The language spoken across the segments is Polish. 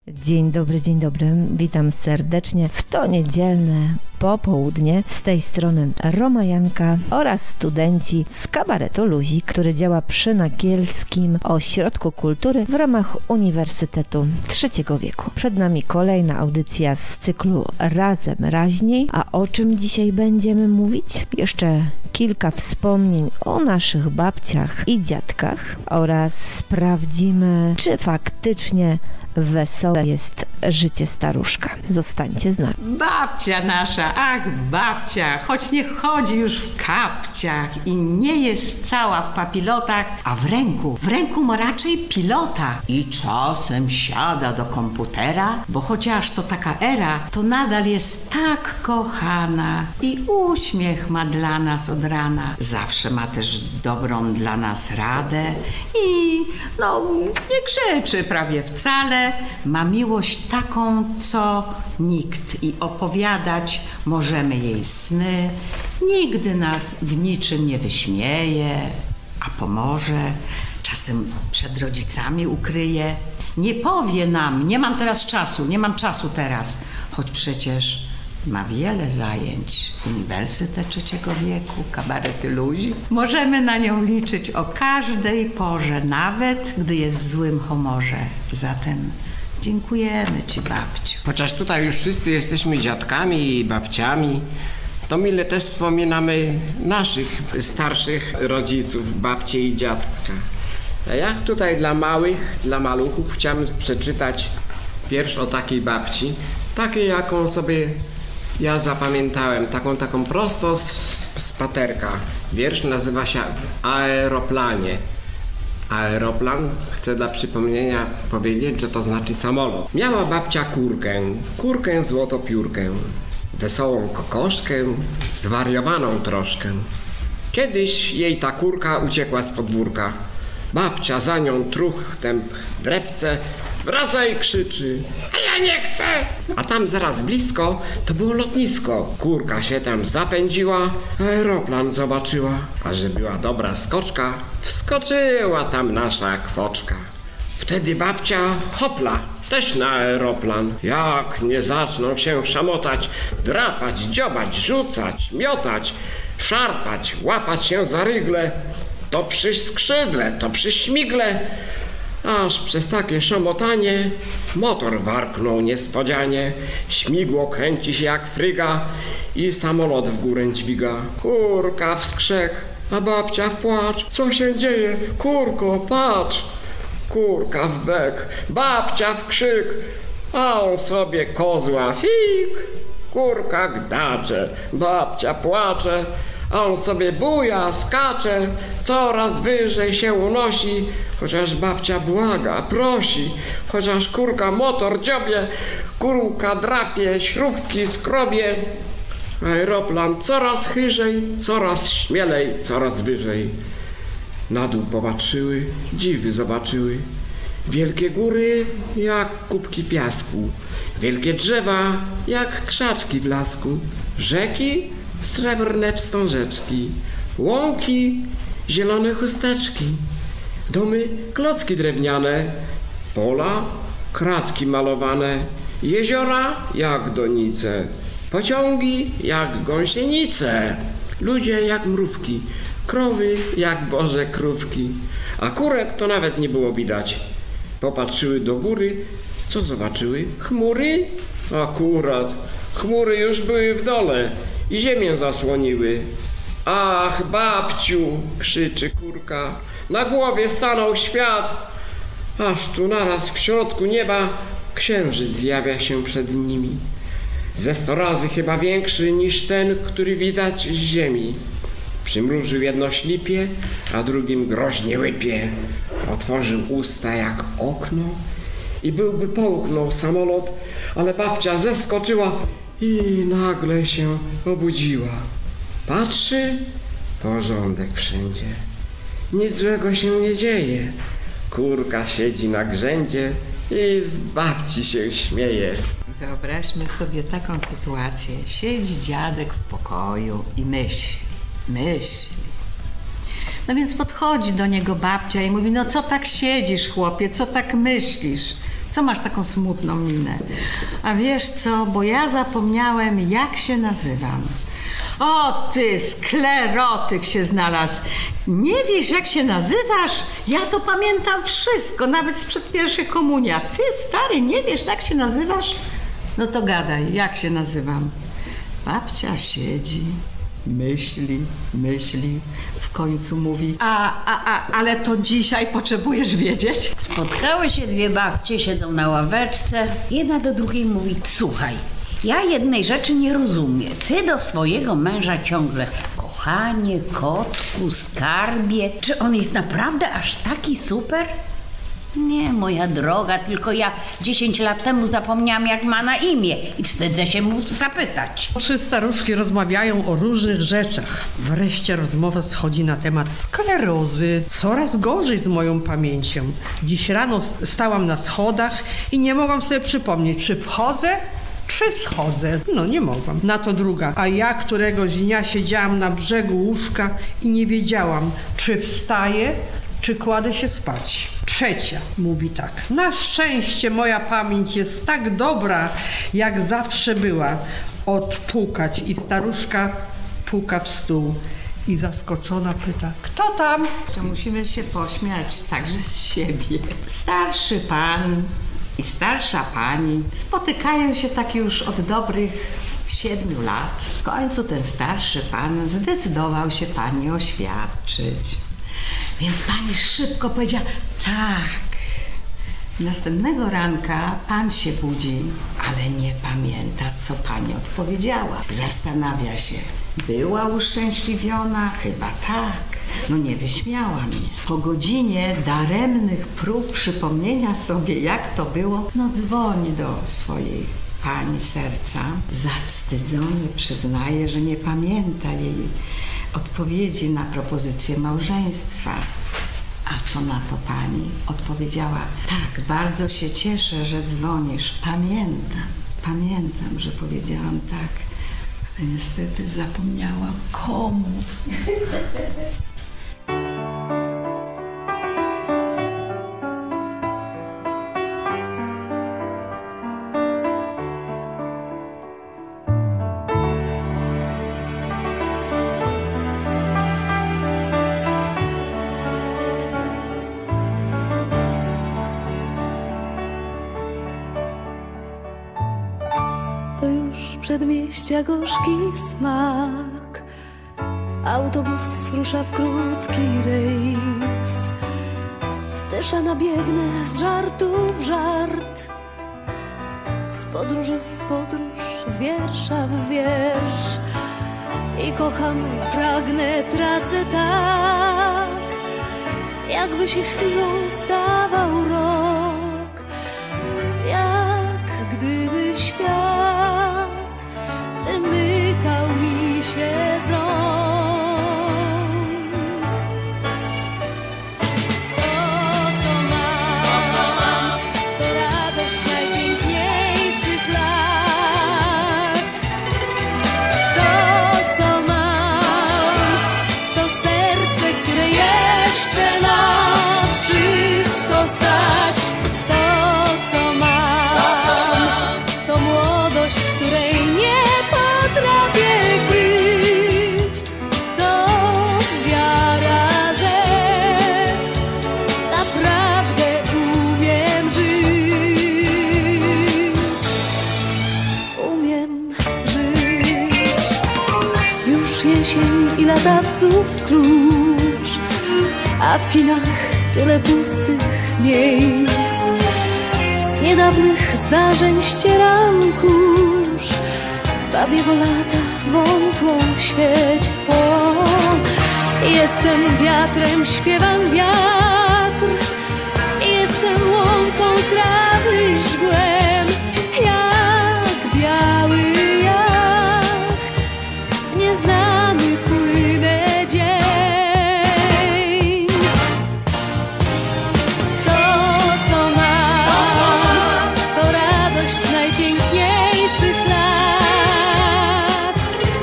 Dzień dobry, witam serdecznie w to niedzielne popołudnie. Z tej strony Roma Janka oraz studenci z kabaretu Luzik, który działa przy Nakielskim Ośrodku Kultury w ramach Uniwersytetu Trzeciego Wieku. Przed nami kolejna audycja z cyklu Razem Raźniej. A o czym dzisiaj będziemy mówić? Jeszcze kilka wspomnień o naszych babciach i dziadkach oraz sprawdzimy, czy faktycznie wesołe jest życie staruszka. Zostańcie z nami. Babcia nasza, ach babcia, choć nie chodzi już w kapciach i nie jest cała w papilotach, a w ręku ma raczej pilota. I czasem siada do komputera, bo chociaż to taka era, to nadal jest tak kochana i uśmiech ma dla nas od rana. Zawsze ma też dobrą dla nas radę i nie krzyczy prawie wcale. Ma miłość taką, co nikt i opowiadać możemy jej sny. Nigdy nas w niczym nie wyśmieje, a pomoże. Czasem przed rodzicami ukryje. Nie powie nam, nie mam czasu teraz, choć przecież ma wiele zajęć. Uniwersytet Trzeciego Wieku, kabarety Luzik. Możemy na nią liczyć o każdej porze, nawet gdy jest w złym humorze. Zatem dziękujemy Ci, babciu. Chociaż tutaj już wszyscy jesteśmy dziadkami i babciami, to mile też wspominamy naszych starszych rodziców, babcie i dziadka. A ja tutaj dla maluchów chciałem przeczytać wiersz o takiej babci, takiej jaką sobie ja zapamiętałem, taką prosto z paterka. Wiersz nazywa się Aeroplanie. Aeroplan, chcę dla przypomnienia powiedzieć, że to znaczy samolot. Miała babcia kurkę złotopiórkę, wesołą kokoszkę, zwariowaną troszkę. Kiedyś jej ta kurka uciekła z podwórka. Babcia za nią truchtem drepce, wracaj, krzyczy, a ja nie chcę. A tam zaraz blisko to było lotnisko. Kurka się tam zapędziła, aeroplan zobaczyła, a że była dobra skoczka, wskoczyła tam nasza kwoczka. Wtedy babcia hopla, też na aeroplan. Jak nie zaczną się szamotać, drapać, dziobać, rzucać, miotać, szarpać, łapać się za rygle, to przy skrzydle, to przy śmigle, aż przez takie szamotanie motor warknął niespodzianie, śmigło kręci się jak fryga i samolot w górę dźwiga. Kurka w skrzek, a babcia w płacz. Co się dzieje? Kurko, patrz! Kurka w bek, babcia w krzyk, a on sobie kozła fik. Kurka gdacze, babcia płacze, a on sobie buja, skacze, coraz wyżej się unosi, chociaż babcia błaga, prosi, chociaż kurka motor dziobie, kurka drapie, śrubki skrobie. Aeroplan coraz chyżej, coraz śmielej, coraz wyżej. Na dół popatrzyły, dziwy zobaczyły. Wielkie góry jak kubki piasku, wielkie drzewa jak krzaczki w lasku, rzeki srebrne wstążeczki, łąki, zielone chusteczki, domy, klocki drewniane, pola, kratki malowane, jeziora jak donice, pociągi jak gąsienice, ludzie jak mrówki, krowy jak boże krówki, a kurek to nawet nie było widać. Popatrzyły do góry, co zobaczyły? Chmury? Akurat, chmury już były w dole i ziemię zasłoniły. Ach, babciu, krzyczy kurka, na głowie stanął świat, aż tu naraz w środku nieba księżyc zjawia się przed nimi. Ze 100 razy chyba większy niż ten, który widać z ziemi. Przymrużył jedno ślipie, a drugim groźnie łypie. Otworzył usta jak okno i byłby połknął samolot, ale babcia zeskoczyła i nagle się obudziła. Patrzy, porządek wszędzie. Nic złego się nie dzieje. Kurka siedzi na grzędzie i z babci się śmieje. Wyobraźmy sobie taką sytuację. Siedzi dziadek w pokoju i myśli. No więc podchodzi do niego babcia i mówi, no co tak siedzisz, chłopie, co tak myślisz? Co masz taką smutną minę? A wiesz co, bo ja zapomniałem, jak się nazywam. O ty, sklerotyk się znalazł. Nie wiesz, jak się nazywasz? Ja to pamiętam wszystko, nawet sprzed pierwszej komunii. A ty, stary, nie wiesz, jak się nazywasz? No to gadaj, jak się nazywam? Babcia siedzi, myśli, w końcu mówi: ale to dzisiaj potrzebujesz wiedzieć? Spotkały się dwie babcie, siedzą na ławeczce. Jedna do drugiej mówi: słuchaj, ja jednej rzeczy nie rozumiem. Ty do swojego męża ciągle: kochanie, kotku, skarbie. Czy on jest naprawdę aż taki super? Nie, moja droga, tylko ja 10 lat temu zapomniałam, jak ma na imię i wstydzę się mu zapytać. Trzy staruszki rozmawiają o różnych rzeczach. Wreszcie rozmowa schodzi na temat sklerozy. Coraz gorzej z moją pamięcią. Dziś rano stałam na schodach i nie mogłam sobie przypomnieć, czy wchodzę, czy schodzę. No nie mogłam. Na to druga. A ja któregoś dnia siedziałam na brzegu łóżka i nie wiedziałam, czy wstaję, czy kładę się spać. Trzecia mówi tak: na szczęście moja pamięć jest tak dobra, jak zawsze była. Odpukać. I staruszka puka w stół i zaskoczona pyta: kto tam? To musimy się pośmiać także z siebie. Starszy pan i starsza pani spotykają się tak już od dobrych 7 lat. W końcu ten starszy pan zdecydował się pani oświadczyć. Więc pani szybko powiedziała: tak. Następnego ranka pan się budzi, ale nie pamięta, co pani odpowiedziała. Zastanawia się: była uszczęśliwiona? Chyba tak. No nie wyśmiała mnie. Po godzinie daremnych prób przypomnienia sobie, jak to było, no dzwoni do swojej pani serca. Zawstydzony przyznaje, że nie pamięta jej odpowiedzi na propozycję małżeństwa. A co na to pani? Odpowiedziała: tak, bardzo się cieszę, że dzwonisz. Pamiętam, że powiedziałam tak, ale niestety zapomniałam komu. To już przedmieścia gorzki smak. Autobus rusza w krótki rejs. Stysza nabiegnę z żartu w żart, z podróży w podróż, z wiersza w wiersz. I kocham, pragnę, tracę tak, jakby się chwilą stawał rok. Jak gdyby świat wymykał mi się z rąk. To, co mam, to radość najpiękniejszych lat. To, co mam, to serce, które jeszcze ma wszystko stać. To, co mam, to młodość, której nie potrafię kryć. To wiara, że naprawdę umiem żyć. Umiem żyć. Już jesień i latawców klucz, a w kinach tyle pustych miejsc. Z niedawnych zdarzeń ścieram kurz, babiego lata wątłą sieć. O, jestem wiatrem, śpiewam wiatr. Jestem łąką trawy i żgłem. Jak biały jacht w nieznany płynę dzień. To, co mam, to radość najpiękniejszych lat.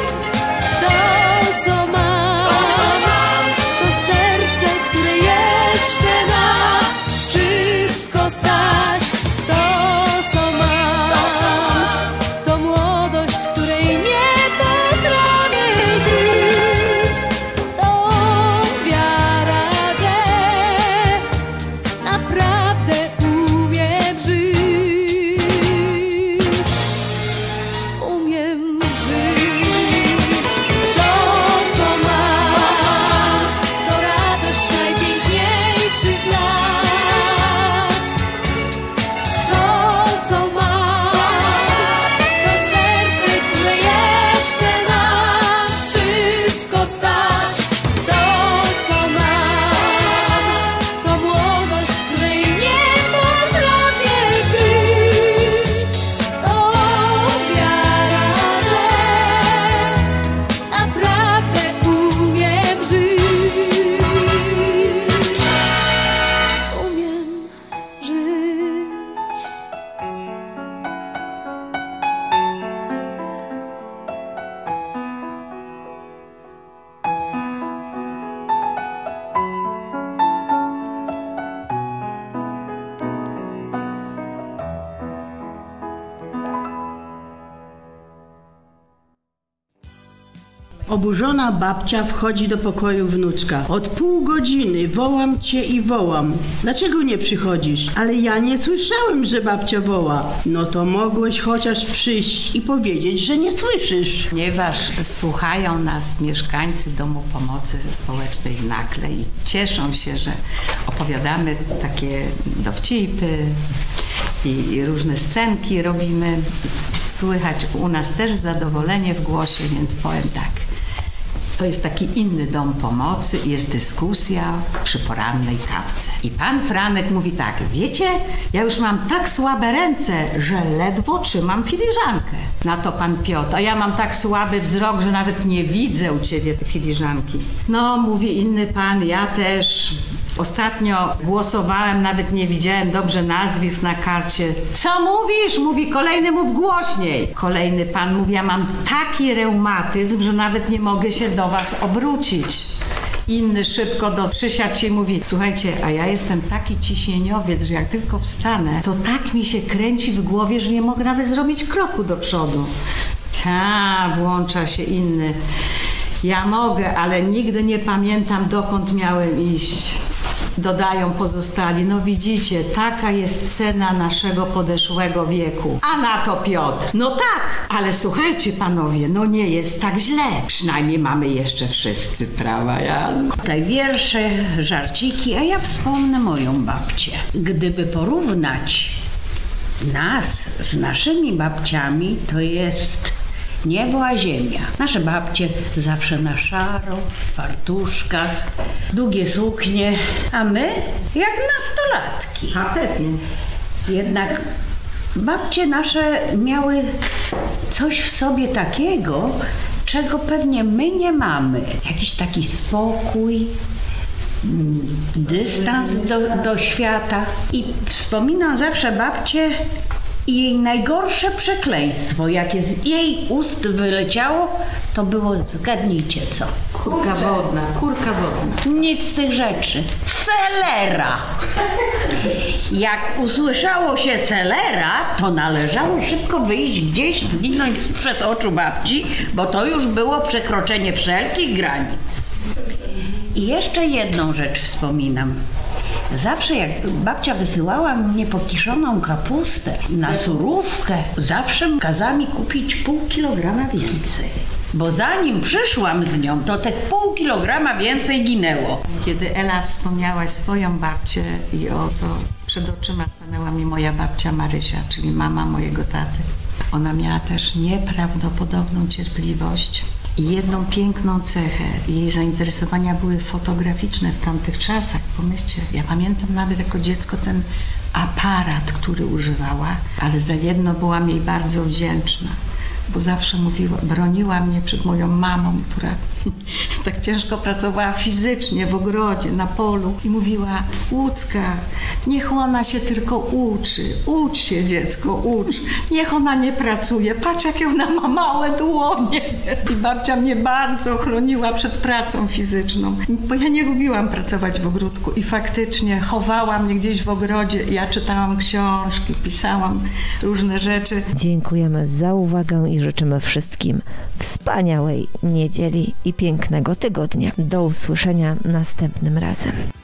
To, co mam, to serce, które jeszcze ma wszystko stać. Oburzona babcia wchodzi do pokoju wnuczka. Od pół godziny wołam cię i wołam. Dlaczego nie przychodzisz? Ale ja nie słyszałem, że babcia woła. No to mogłeś chociaż przyjść i powiedzieć, że nie słyszysz. Ponieważ słuchają nas mieszkańcy Domu Pomocy Społecznej w Nakle i cieszą się, że opowiadamy takie dowcipy i różne scenki robimy. Słychać u nas też zadowolenie w głosie, więc powiem tak. To jest taki inny dom pomocy, jest dyskusja przy porannej kawce. I pan Franek mówi tak, wiecie, ja już mam tak słabe ręce, że ledwo trzymam filiżankę. Na to pan Piotr, a ja mam tak słaby wzrok, że nawet nie widzę u ciebie filiżanki. No, mówi inny pan, ja też. Ostatnio głosowałem, nawet nie widziałem dobrze nazwisk na karcie. Co mówisz? Mówi kolejny, mów głośniej. Kolejny pan mówi, ja mam taki reumatyzm, że nawet nie mogę się do was obrócić. Inny szybko przysiadł się i mówi, słuchajcie, a ja jestem taki ciśnieniowiec, że jak tylko wstanę, to tak mi się kręci w głowie, że nie mogę nawet zrobić kroku do przodu. Włącza się inny. Ja mogę, ale nigdy nie pamiętam, dokąd miałem iść. Dodają pozostali, no widzicie, taka jest cena naszego podeszłego wieku. A na to Piotr, no tak, ale słuchajcie panowie, no nie jest tak źle. Przynajmniej mamy jeszcze wszyscy prawa jazdy. Tutaj wiersze, żarciki, a ja wspomnę moją babcię. Gdyby porównać nas z naszymi babciami, to jest niebo a ziemia. Nasze babcie zawsze na szaro, w fartuszkach, długie suknie, a my jak nastolatki. A pewnie. Jednak babcie nasze miały coś w sobie takiego, czego pewnie my nie mamy. Jakiś taki spokój, dystans do świata. I wspominam zawsze babcię i jej najgorsze przekleństwo, jakie z jej ust wyleciało, to było, zgadnijcie co? Kurka wodna. Nic z tych rzeczy. Selera! Jak usłyszało się selera, to należało szybko wyjść gdzieś, zginąć sprzed oczu babci, bo to już było przekroczenie wszelkich granic. I jeszcze jedną rzecz wspominam. Zawsze jak babcia wysyłała mnie po kiszoną kapustę na surówkę, zawsze kazała mi kupić pół kilograma więcej. Bo zanim przyszłam z nią, to te pół kilograma więcej ginęło. Kiedy Ela wspomniałaś swoją babcię i oto przed oczyma stanęła mi moja babcia Marysia, czyli mama mojego taty. Ona miała też nieprawdopodobną cierpliwość. I jedną piękną cechę, jej zainteresowania były fotograficzne w tamtych czasach. Pomyślcie, ja pamiętam nawet jako dziecko ten aparat, który używała, ale za jedno byłam jej bardzo wdzięczna, bo zawsze mówiła, broniła mnie przed moją mamą, która tak ciężko pracowała fizycznie w ogrodzie, na polu i mówiła, Łucka, niech ona się tylko uczy, ucz się dziecko, ucz, niech ona nie pracuje, patrz jakie ona ma małe dłonie. I babcia mnie bardzo chroniła przed pracą fizyczną, bo ja nie lubiłam pracować w ogródku i faktycznie chowała mnie gdzieś w ogrodzie, ja czytałam książki, pisałam różne rzeczy. Dziękujemy za uwagę i życzymy wszystkim wspaniałej niedzieli i pięknego tygodnia. Do usłyszenia następnym razem.